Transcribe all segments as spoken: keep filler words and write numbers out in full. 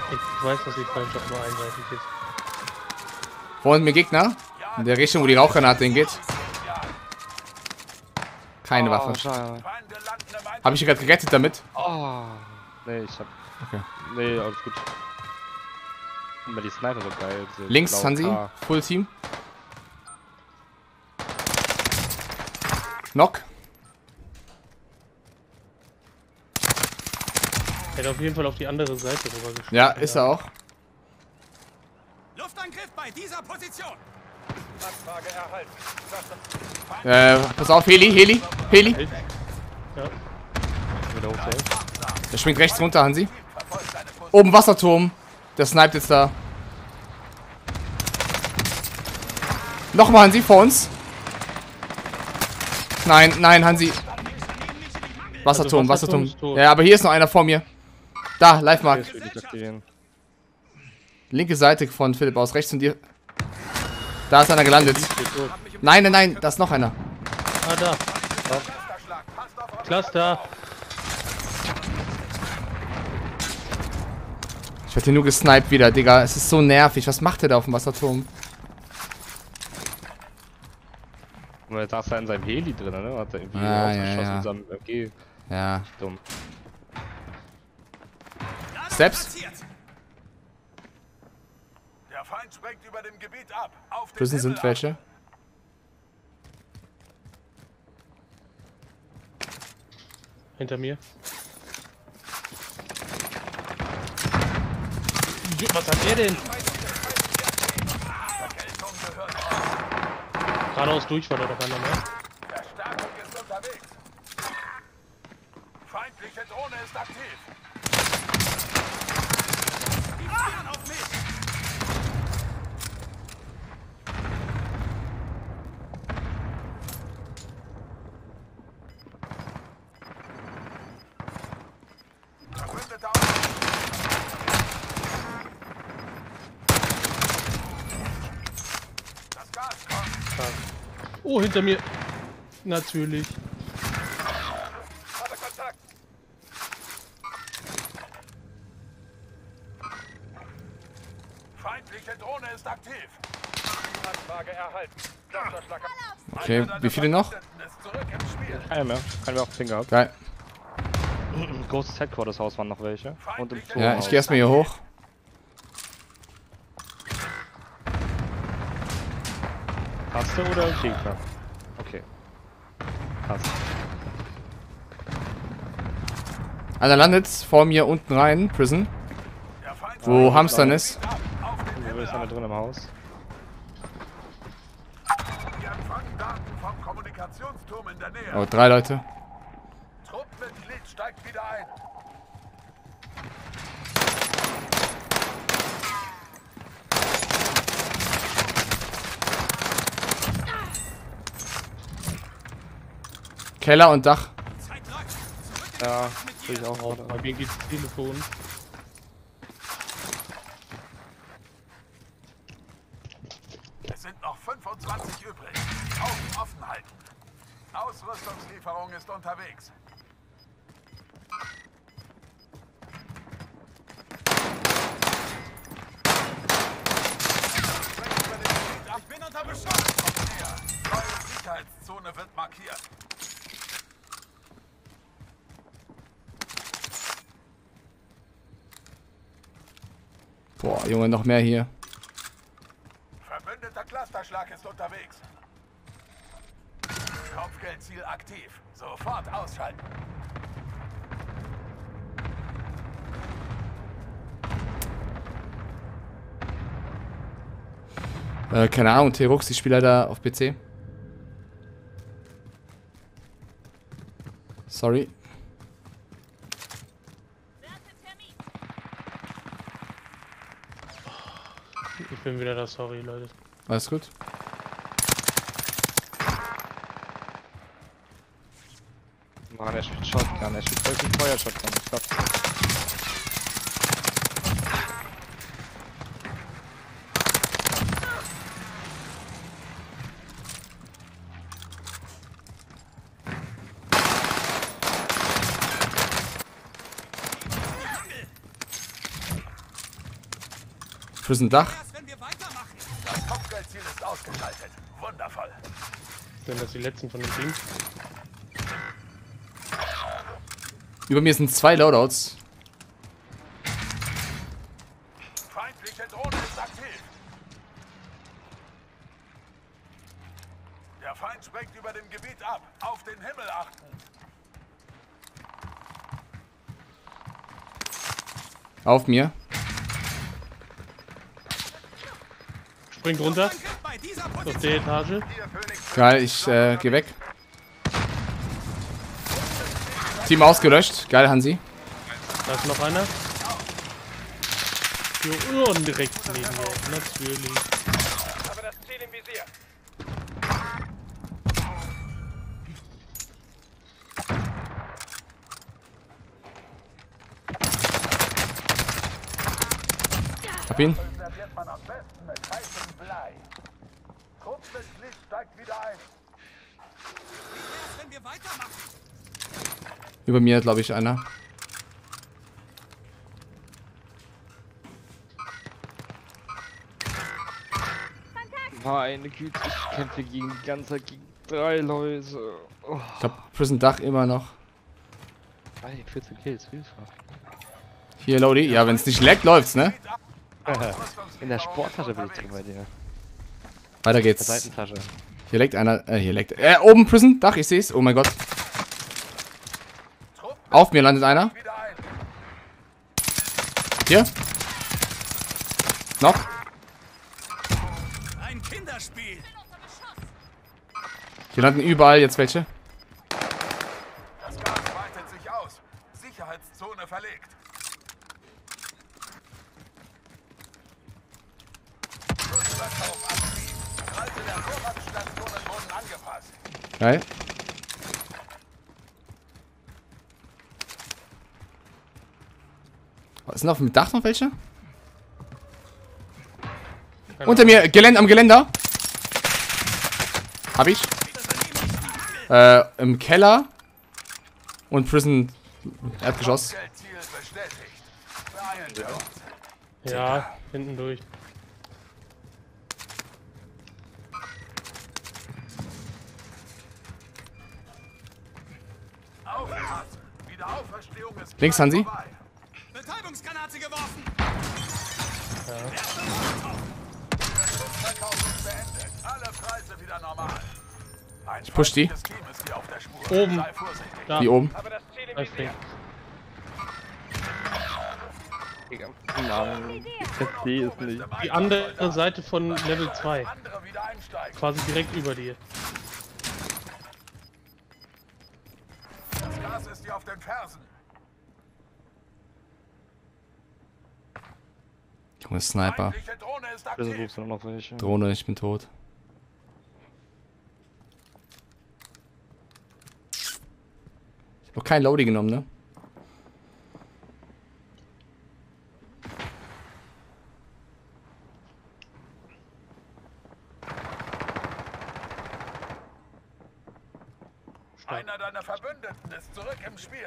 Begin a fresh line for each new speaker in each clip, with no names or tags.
Ich weiß, dass die Freundschaft nur einseitig ist.
Vorhin mir Gegner. In der Richtung, wo die Rauchgranate hingeht. Keine
Oh,
Waffe.
schade.
Habe ich ihn gerade gerettet damit?
Oh. Nee, ich hab.
Okay.
Nee, alles gut. Immer die Sniper so geil. diese
Links,
blaue
Hansi.
K.
Full Team. Knock.
Er hat auf jeden Fall auf die andere Seite rüber gespielt.
Ja, ist er auch.
Luftangriff bei dieser Position. Anfrage erhalten.
Äh, pass auf, Heli, Heli, Heli.
Ja.
Wieder hoch,
Der schwingt rechts runter, Hansi. Oben Wasserturm. Der sniped jetzt da. Nochmal, Hansi, vor uns. Nein, nein, Hansi. Wasserturm,
Also
Wasserturm.
Wasserturm ist tot.
Ja, aber hier ist noch einer vor mir. Da, Live-Mark.
Jetzt will ich aktivieren.
Linke Seite von Philipp aus, rechts von dir. Da ist einer gelandet. Nein, nein, nein, da ist noch einer.
Ah, da. Cluster.
Ich werde hier nur gesniped wieder, Digga. Es ist so nervig. Was macht der da auf dem Wasserturm?
Und er saß da in seinem Heli drin, ne? Hat er irgendwie
Ah, ja,
ausgeschossen
ja.
in seinem M G.
Ja.
Dumm.
Steps.
Der Feind sprengt über dem Gebiet ab. Auf den
Prison sind
Himmel
welche.
Hinter mir. Was hat er denn? Geradeaus durch war da doch einer mehr.
Verstärkung ist unterwegs. Feindliche Drohne ist aktiv. Die feuern auf mich. Verbündeter auf. Das Gas kommt.
Oh, hinter mir. Natürlich.
Habe Kontakt. Feindliche Drohne ist aktiv. Anfrage erhalten. Donnerschlag.
Okay, wie viele noch?
Ist zurück im Spiel.
Keiner mehr. Keiner mehr auf dem Finger gehabt.
Geil.
Großes Headquarters-Haus waren noch welche. Und im Turm.
Ja, ich gehe erstmal hier hoch.
Taste oder Gegner? Okay. Passt.
Einer landet vor mir unten rein, Prison.
Der Feind
Wo Hamstern ist.
ab. Auf den
Wo
Himmel
ist einer
ab.
drin im Haus?
Wir empfangen Daten vom Kommunikationsturm in der Nähe.
Oh, drei Leute.
Truppenmitglied steigt wieder ein.
Keller und Dach.
Zeit läuft. Zurück in
Ja,
mit
will ich auch
Auch
gerade.
bei mir geht's Telefon.
Es sind noch fünfundzwanzig übrig. Die Augen offen halten. Ausrüstungslieferung ist unterwegs. Ich bin unter Beschuss. Kommt näher. Neue Sicherheitszone wird markiert.
Boah, Junge, noch mehr hier.
Verbündeter Clusterschlag ist unterwegs. Kopfgeldziel aktiv. Sofort ausschalten.
Äh, keine Ahnung, T-Rux, die Spieler da auf P C. Sorry.
Ich bin wieder da, sorry, Leute.
Alles gut.
Mann, er spielt Shotgun. Er spielt wirklich Feuer-Shotgun. Ich glaub's.
Prison Dach.
Das Kopfgeldziel ist ausgeschaltet. Wundervoll.
Sind das die letzten von den Teams?
Über mir sind zwei Loadouts.
Feindliche Drohne ist aktiv. Der Feind sprengt über dem Gebiet ab. Auf den Himmel achten.
Auf mir.
Springt runter. Auf der Etage.
Geil, ich äh, geh weg. Team ausgelöscht. Geil, Hansi.
Da ist noch einer. Hier unten direkt neben mir. Natürlich.
Aber das Ziel im Visier.
Hab ihn.
Serviert man am besten mit heißem Blei. Gruppenmitglied steigt wieder ein. Wenn wir weitermachen.
Über mir, glaube ich, einer.
Meine Güte, ich kämpfe gegen die ganze Zeit gegen drei Leute. Oh.
Ich glaube, Prison Dach immer noch.
Ey, vierzehn Kills, Hilfe.
Hier, Lodi. Ja, wenn es nicht leckt, läuft's, ne?
In der Sporttasche bin ich drin bei dir.
Weiter
Der
geht's.
Seitentasche.
Hier leckt einer. Äh, hier leckt. Äh, oben Prison Dach, ich seh's. Oh mein Gott. Auf mir landet einer.
Wieder ein.
Hier. Noch.
Ein Kinderspiel.
Hier landen überall jetzt welche.
Das Gas weitet sich aus. Sicherheitszone verlegt. Schutzverkauf aktiv. Kreise der Vorratsstationen wurden angepasst.
Geil. Sind auf dem Dach noch welche? Unter mir, Geländer, am Geländer. Hab ich. Äh, im Keller. Und Prison Erdgeschoss.
Geldziel bestätigt. Beeilen wir uns.
Ja, hinten durch.
Aufpassen. Wiederauferstehung ist
Links, Hansi.
vorbei. Betäubungsgranate geworfen. Verkauf ist beendet. Alle Preise wieder normal. Ein
Ich push die.
feindliches Team ist hier auf der Spur.
Oben.
Sei vorsichtig.
Da.
Die oben.
Aber das Ziel im
Alles
Visier.
klar.
Mann, ich verstehe es nicht.
Die andere Seite von Level zwei.
Andere wieder einsteigen.
Quasi direkt über dir.
Das Gas ist dir auf den Fersen.
Junge, Sniper.
Feindliche Drohne ist
Das
aktiv.
rufst du noch welche.
Drohne, ich bin tot. Ich hab noch kein Loading genommen, ne?
Einer deiner Verbündeten ist zurück im Spiel.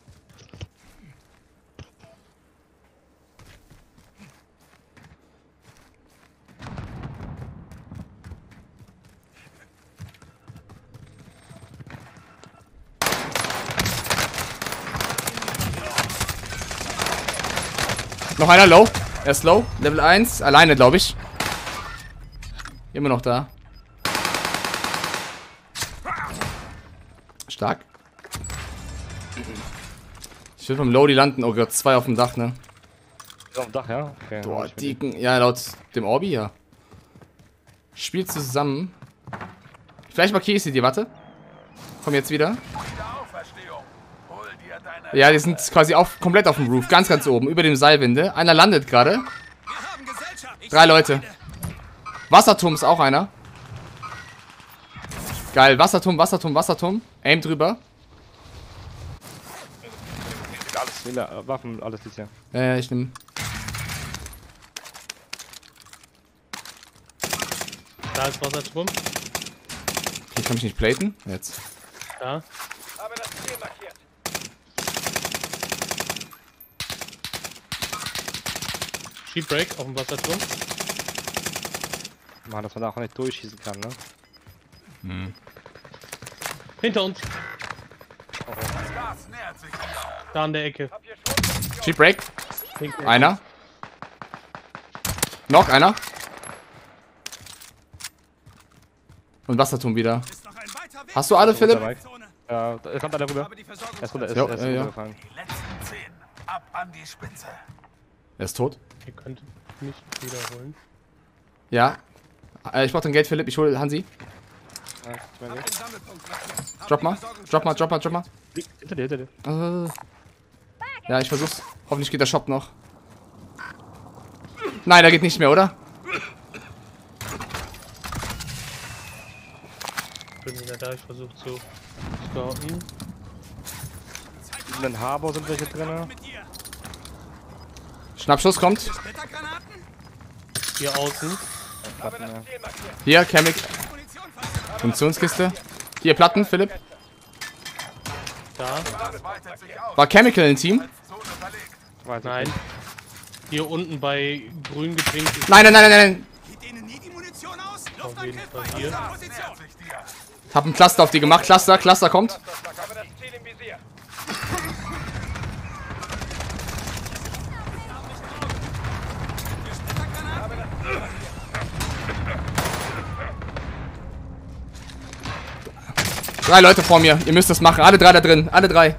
Noch einer low. Er ist low. Level eins. Alleine, glaube ich. Immer noch da. Stark. Ich will vom Lodi landen. Oh Gott, zwei auf dem Dach, ne?
Ist auf dem Dach, ja? Okay.
Boah,
ich bin-
Deacon. Ja, laut dem Orbi, ja. Spielt zusammen. Vielleicht markiere ich sie dir, warte. Komm jetzt wieder.
Wiederauferstehung. Hol dir deine...
Ja, die sind quasi auf, komplett auf dem Roof. Ganz, ganz oben. Über dem Seilwinde. Einer landet gerade.
Wir haben Gesellschaft. Ich
Drei Leute. Wasserturm ist auch einer. Geil. Wasserturm, Wasserturm, Wasserturm. Aim drüber.
Alles, Wähler, Waffen, alles dies Jahr.
Äh, ich nehm.
Da ist Wasserturm.
Hier kann ich nicht platen. Jetzt.
Ja.
habe das Ziel markiert.
Sheepbreak auf dem Wasserturm.
Mann, dass man da auch nicht durchschießen kann, ne?
Hm.
Hinter uns.
Das Gas nähert sich hier.
Da an der Ecke.
Cheap Break.
Linke Ecke.
Einer. Noch einer. Und Wasserturm wieder.
Ist noch ein weiter Weg.
Hast du alle, Philipp?
Dabei. Ja, da kommt einer rüber.
Aber die Versorgung
Er ist runter, er ist,
Jo,
er ist
ja, ja.
runtergefallen.
Die letzten zehn. Ab an die Spitze.
Er ist tot.
Ihr könnt nicht wiederholen.
Ja. Äh, ich brauch dein Geld, Philipp. Ich hole Hansi.
Ja, ich mein,
den Sammelpunkt platziert. Hab
Drop
die
mal.
Versorgung
Drop mal, drop mal, drop mal.
hinter dir, hinter dir.
Äh. Ja, ich versuch's. Hoffentlich geht der Shop noch. Nein, der geht nicht mehr, oder?
Ich bin wieder da, ich versuche zu scouten.
In den Harbor sind welche drin.
mit dir.
Schnappschuss kommt.
Splittergranaten?
Hier außen.
Platten, ja.
Hier, Chemic.
Munition fast.
Funktionskiste. Hier, Platten, Philipp.
Da.
Das weitet sich aus.
War Chemical im Team?
Zone verlegt.
Weiß ich
Nein.
nicht.
Hier unten bei grün gepinkt ist
Nein, nein, nein, nein, nein.
Geht denen nie die Munition aus?
auf jeden
Luftangriff
Fall
bei
hier.
dieser
Das
Position.
nähert sich dir.
Hab ein Cluster auf die gemacht. Cluster, Cluster kommt. Drei Leute vor mir. Ihr müsst das machen. Alle drei da drin. Alle drei.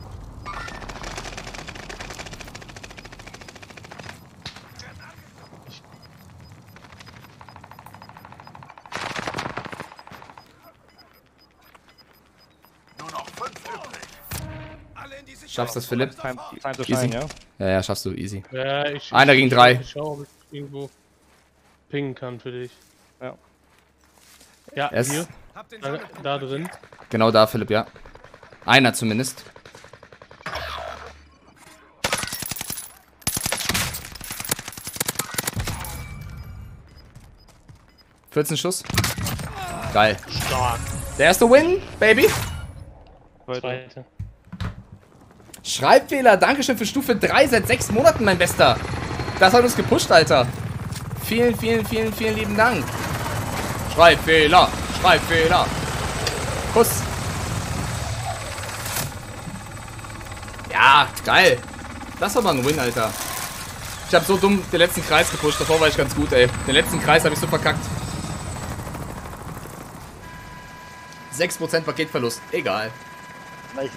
Nur noch fünf übrig.
Alle in die Sicherheit.
Schaffst das, Philipp?
Time, time to
Easy.
shine, ja?
Ja, ja, schaffst du. Easy.
Ja, ich,
Einer
ich,
gegen
ich,
drei.
Ich schau, ob ich irgendwo pingen kann für dich.
Ja.
Ja,
Es-
hier.
Hab den
Da,
Sammelpunkt
da
markiert.
drin.
Genau da, Philipp, ja. Einer zumindest. vierzehn Schuss. Geil.
Stark.
Der erste Win, Baby.
Heute.
Zweite.
Schreibfehler, Dankeschön für Stufe drei seit sechs Monaten, mein Bester. Das hat uns gepusht, Alter. Vielen, vielen, vielen, vielen lieben Dank. Schreibfehler, Schreibfehler. Kuss. Ja, geil. Das war mal ein Win, Alter. Ich habe so dumm den letzten Kreis gepusht. Davor war ich ganz gut, ey. Den letzten Kreis habe ich so verkackt. sechs Prozent Paketverlust. Egal.
Nice.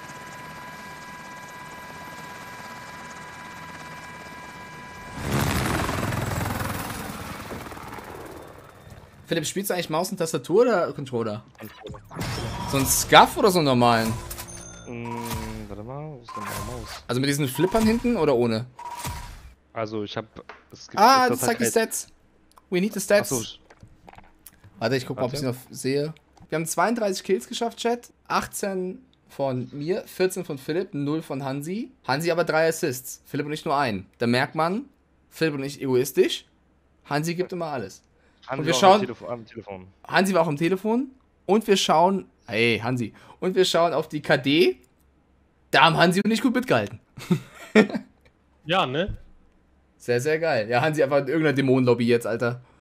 Philipp, spielst du eigentlich Maus und Tastatur oder Controller? So ein Scuff oder so einen normalen?
Mm, warte mal, wo ist denn meine Maus?
Also mit diesen Flippern hinten oder ohne?
Also ich hab. Es gibt,
Ah,
es
das
hat
zeigt die
halt-
Stats. We need the Stats.
Achso,
Warte, ich guck mal, ob ich sie
Warte.
noch sehe. Wir haben zweiunddreißig Kills geschafft, Chat. achtzehn von mir, vierzehn von Philipp, null von Hansi. Hansi aber drei Assists. Philipp und ich nur einen. Da merkt man, Philipp und ich egoistisch. Hansi gibt immer alles.
Hansi
Und wir
war
schauen-
Am Telefon, am Telefon.
Hansi war auch am Telefon. Und wir schauen. Hey, Hansi. Und wir schauen auf die K D. Da haben Hansi und ich gut mitgehalten.
Ja, ne?
Sehr, sehr geil. Ja, Hansi einfach in irgendeiner Dämonenlobby jetzt, Alter.